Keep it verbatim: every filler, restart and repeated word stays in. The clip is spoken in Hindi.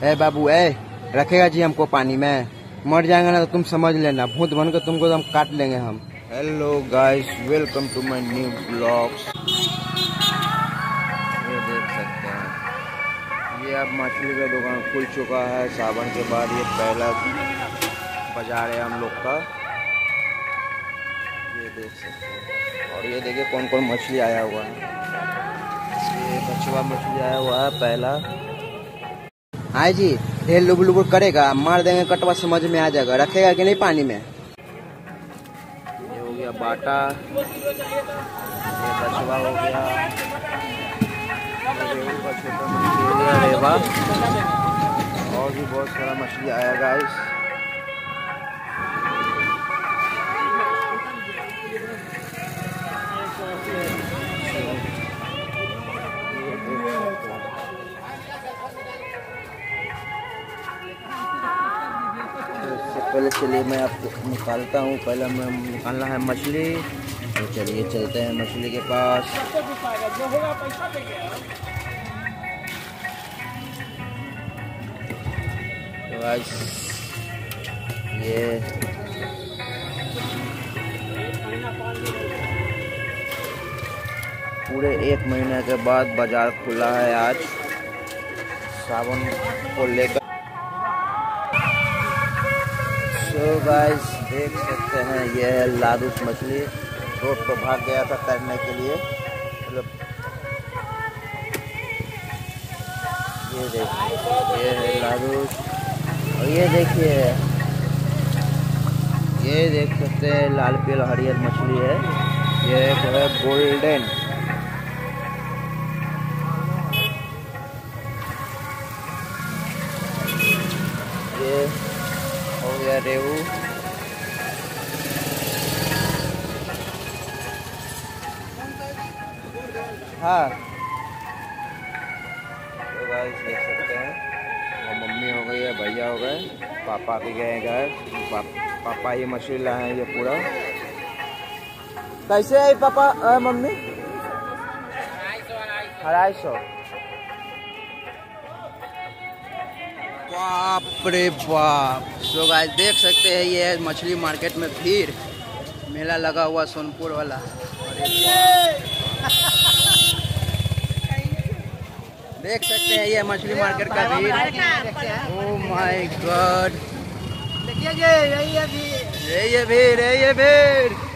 ए बाबू ए, रखेगा जी हमको पानी में, मर जाएंगे ना तो तुम समझ लेना, भूत बन कर तुमको तो हम काट लेंगे हम। Hello guys, welcome to my new blogs. ये देख सकते हैं, ये अब मछली का दुकान खुल चुका है। सावन के बाद ये पहला बाजार है हम लोग का। ये देख सकते हैं, और ये देखिए कौन कौन मछली आया हुआ है। ये कछुआ मछली आया हुआ है पहला। हाँ जी, ढेर लुबुर लुबुर करेगा, मार देंगे कटवा, समझ में आ जाएगा। रखेगा कि नहीं पानी में। ये हो गया बाटा, ये कछुआ हो गया, रेहू का छोटा मछली हो गया रेवा, और भी बहुत सारा मछली आया गाइस। पहले चलिए मैं आपको निकालता हूँ। पहले मैं निकालना है मछली, तो चलिए चलते हैं मछली के पास। तो गाइस ये पूरे एक महीने के बाद बाजार खुला है आज सावन को लेकर। तो गाइस देख सकते हैं, ये है लादूस मछली। रोड पर भाग गया था तैरने के लिए, मतलब ये देखिए, ये है लादूस। और ये देखिए, ये देख सकते हैं लाल पील हरियर मछली है। ये है गोल्डन। ये हो गया रेहू। हाँ तो गाइस देख सकते हैं, और मम्मी हो गई है, भैया हो गए, पापा भी गए घर। पा, पापा ये मछली लाए हैं। ये पूरा कैसे है पापा? आ, मम्मी अढ़ाई सौ। बाप रे बाप। सो गाइस देख सकते हैं, ये है मछली मार्केट में भीड़, मेला लगा हुआ सोनपुर वाला। देख सकते हैं ये मछली मार्केट का भीड़। ओह माय गॉड, देखिए यही है भीड़, यही है भीड़, यही है भीड़।